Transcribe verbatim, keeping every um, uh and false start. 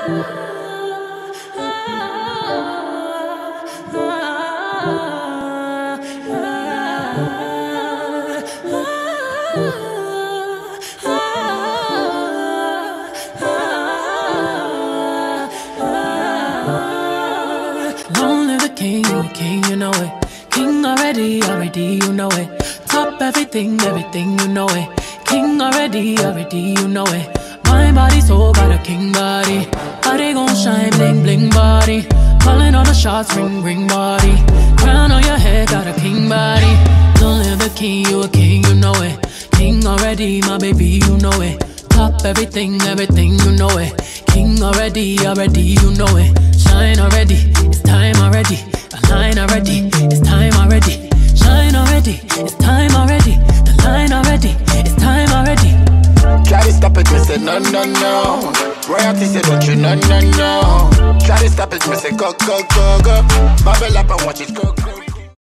Long live the king, you a king, you know it. King already, already, you know it. Top everything, everything, you know it. King already, already, you know it. My body, soul, got a king body. Body gon' shine, bling, bling body. Calling all the shots, ring, ring body. Crown on your head, got a king body. Long live the king, you a king, you know it. King already, my baby, you know it. Top everything, everything, you know it. King already, already, you know it. Shine already, it's time already. Align already, it's time already. Shine already, it's time already. The line already, it's time already. Try to stop it, me say no, no, no. Royalty say don't you, no, no, no. Try to stop it, me say go, go, go, go. Bubble up and watch it go, go.